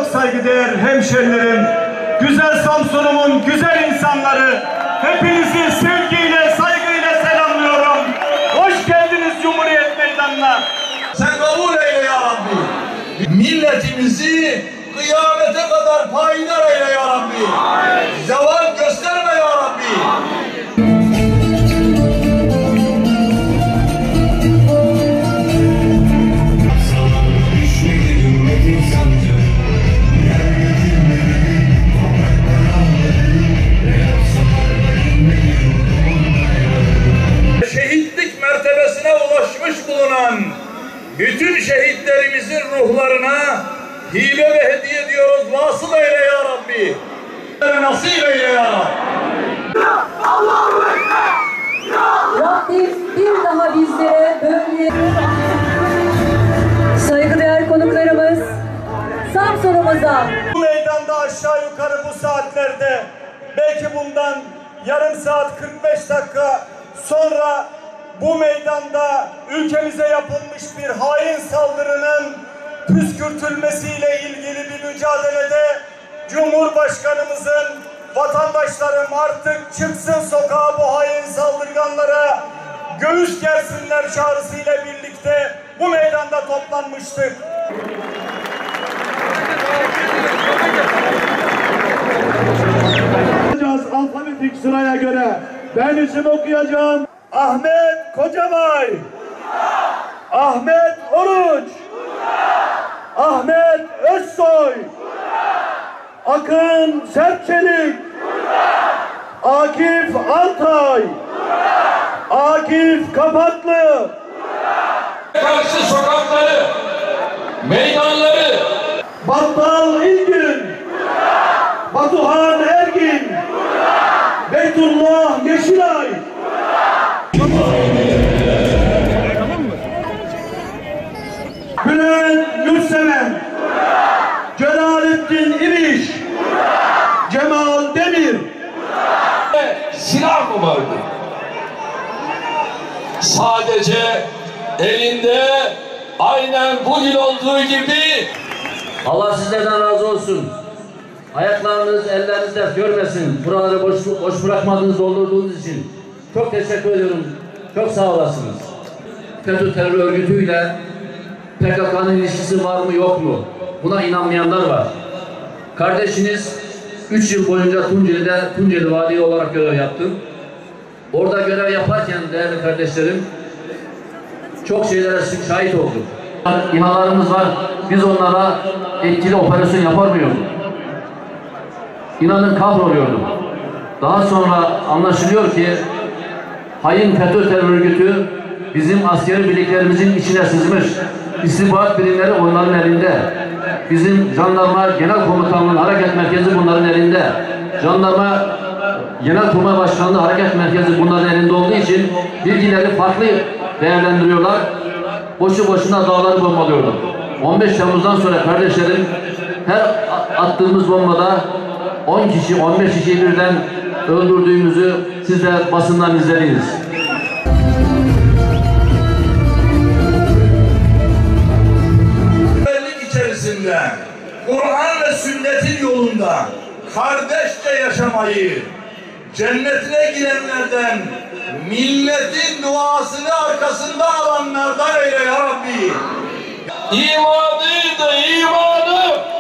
saygıdeğer hemşerilerim, güzel Samsun'umun güzel insanları, hepinizi sevgiyle, saygıyla selamlıyorum. Hoş geldiniz Cumhuriyet Meydanı'na. Sen kabul eyle ya Rabbi. Milletimizi kıyamete kadar payidar eyle ya Rabbi. Zeval gösterme ya Rabbi. Şehitlik mertebesine ulaşmış bulunan bütün şehitlerimizin ruhlarına hibe ve hediye ediyoruz. Vasıl eyle ya Rabbi. Nasip eyle ya Rabbi. Allahu Ekber. Rabbim bir daha bizlere böyle saygıdeğer konuklarımız Samsun'umuza. Bu meydanda aşağı yukarı bu saatlerde, belki bundan yarım saat 45 dakika sonra bu meydanda ülkemize yapılmış bir hain saldırının püskürtülmesiyle ilgili bir mücadelede Cumhurbaşkanımızın vatandaşlarım artık çıksın sokağa bu hain saldırganlara göğüs gersinler çağrısıyla birlikte bu meydanda toplanmıştık. Alfabetik sıraya göre ben isim okuyacağım. Ahmet Kocabay, Ahmet Oruç, Ahmet Özsoy, Akın Sertçelik, Akif Altay, Akif Kapaklı, Karşı sokakları, meydanları, Battal İlgün, Batuhan Ergin, Beytullah Yeşilay, Bülent Yurtseven, Celalettin İriş, Cemal Demir. silah mı vardı? Sadece elinde aynen bugün olduğu gibi. Allah sizlerden razı olsun. Ayaklarınız, elleriniz dert görmesin. Buraları boş bırakmadığınız, doldurduğunuz için çok teşekkür ediyorum. Çok sağ olasınız. FETÖ terör örgütüyle PKK'nın ilişkisi var mı yok mu? Buna inanmayanlar var. Kardeşiniz 3 yıl boyunca Tunceli Vali olarak görev yaptım. Orada görev yaparken değerli kardeşlerim çok şeylere şahit olduk. İHA'larımız var. Biz onlara etkili operasyon yapamıyorduk. İnanın kahroluyorduk. Daha sonra anlaşılıyor ki hain FETÖ terör örgütü bizim askeri birliklerimizin içine sızmış. İstihbarat birimleri onların elinde. Bizim Jandarma Genel Komutanlığı'nın hareket merkezi bunların elinde. Jandarma Genelkurmay Başkanlığı hareket merkezi bunların elinde olduğu için bilgileri farklı değerlendiriyorlar. Boşu boşuna dağları bombalıyorlar. 15 Temmuz'dan sonra kardeşlerim her attığımız bombada 10 kişi, 15 kişiyi birden öldürdüğümüzü siz de basından izlediniz. İçerisinde Kur'an ve sünnetin yolunda kardeşçe yaşamayı, cennetine girenlerden, milletin duasını arkasında alanlardan eyle ya Rabbi. İmanı da imanı,